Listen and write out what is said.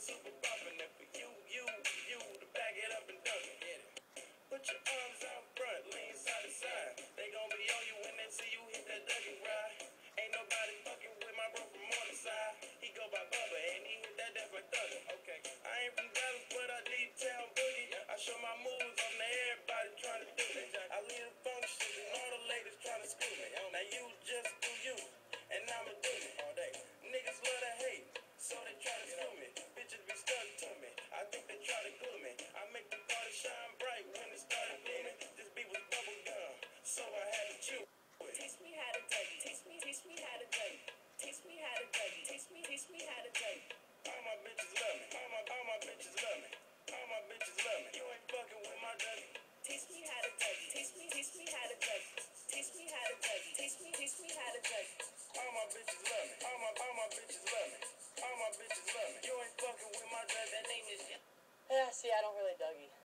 super bumpin'. And for you to back it up and dunk it. Get it. Put your arms out front, lean side to side. They gon' be on you when they see you hit that Dougie ride. Ain't nobody fucking with my bro from Morningside. He go by Bubba and he hit that death like Thugger. Okay, I ain't from Dallas, but I D-Town boogie. I show my moves on to everybody trying to do it. I lead the function and all the ladies trying to screw me. Now you just do you, and I'ma do it all day. Niggas love to hate, so they try to screw me. Bitches be stuck to me, I think they try to glue me. I make the party shine bright when it started blooming. This beat was bubble gum, so I had to chew it. Teach me how to Dougie. Teach me how to Dougie. Teach me how to Dougie. Teach me how to Dougie. All my bitches love me. All my bitches love me. All my bitches love me. You ain't fucking with my Dougie. Teach me how to Dougie. Teach me how to Dougie. Teach me how to Dougie. Teach me how to Dougie. All my bitches love me. All my bitches love me. All my bitches love me. You ain't fucking with my Dougie. That name is. Yeah, see, I don't really Dougie.